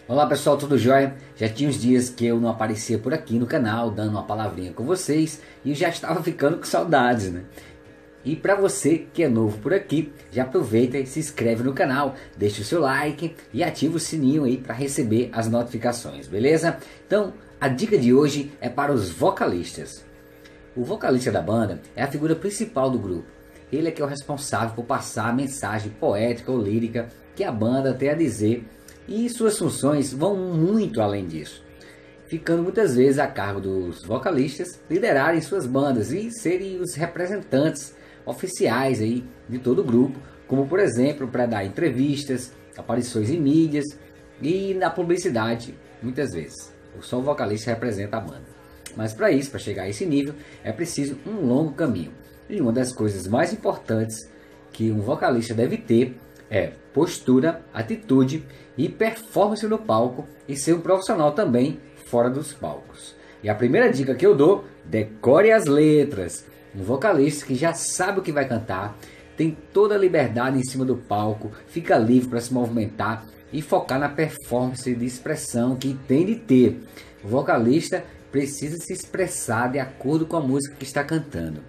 Olá pessoal, tudo jóia? Já tinha uns dias que eu não aparecia por aqui no canal, dando uma palavrinha com vocês, e eu já estava ficando com saudades, né? E para você que é novo por aqui, já aproveita e se inscreve no canal, deixa o seu like e ativa o sininho aí para receber as notificações, beleza? Então, a dica de hoje é para os vocalistas. O vocalista da banda é a figura principal do grupo. Ele é que é o responsável por passar a mensagem poética ou lírica que a banda tem a dizer, e suas funções vão muito além disso, ficando muitas vezes a cargo dos vocalistas liderarem suas bandas e serem os representantes oficiais aí de todo o grupo, como por exemplo para dar entrevistas, aparições em mídias e na publicidade muitas vezes. Só o vocalista representa a banda. Mas para isso, para chegar a esse nível, é preciso um longo caminho. E uma das coisas mais importantes que um vocalista deve ter é postura, atitude e performance no palco, e ser um profissional também fora dos palcos. E a primeira dica que eu dou: decore as letras. Um vocalista que já sabe o que vai cantar, tem toda a liberdade em cima do palco, fica livre para se movimentar e focar na performance de expressão que tem de ter. O vocalista precisa se expressar de acordo com a música que está cantando,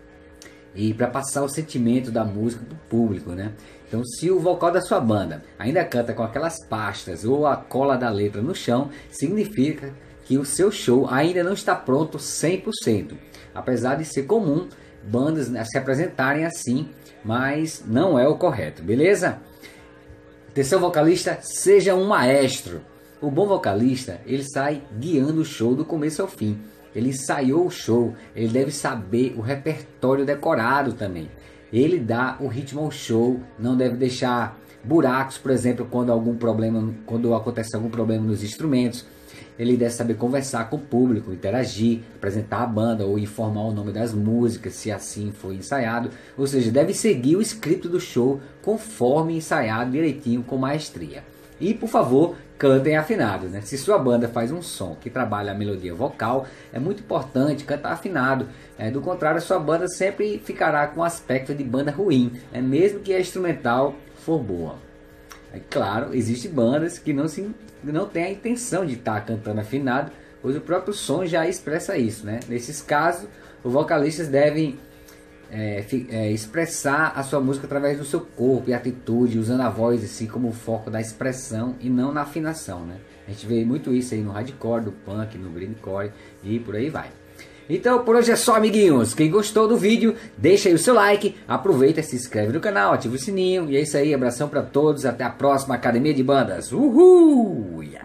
e para passar o sentimento da música para o público, né? Então, se o vocal da sua banda ainda canta com aquelas pastas ou a cola da letra no chão, significa que o seu show ainda não está pronto 100%. Apesar de ser comum bandas se apresentarem assim, mas não é o correto, beleza? Atenção vocalista, seja um maestro. O bom vocalista, ele sai guiando o show do começo ao fim. Ele ensaiou o show, ele deve saber o repertório decorado também. Ele dá o ritmo ao show, não deve deixar buracos, por exemplo, quando acontece algum problema nos instrumentos. Ele deve saber conversar com o público, interagir, apresentar a banda ou informar o nome das músicas, se assim foi ensaiado. Ou seja, deve seguir o script do show conforme ensaiado direitinho, com maestria. E por favor, cantem afinados, né? Se sua banda faz um som que trabalha a melodia vocal, é muito importante cantar afinado. Do contrário, a sua banda sempre ficará com aspecto de banda ruim, mesmo que a instrumental for boa. Claro, existem bandas que não têm a intenção de estar cantando afinado, pois o próprio som já expressa isso, né? Nesses casos, os vocalistas devem expressar a sua música através do seu corpo e atitude, usando a voz assim como foco da expressão e não na afinação, né? A gente vê muito isso aí no hardcore, no punk, no grindcore e por aí vai. Então por hoje é só, amiguinhos. Quem gostou do vídeo, deixa aí o seu like, aproveita, se inscreve no canal, ativa o sininho, e é isso aí, abração para todos, até a próxima Academia de Bandas. Uhul!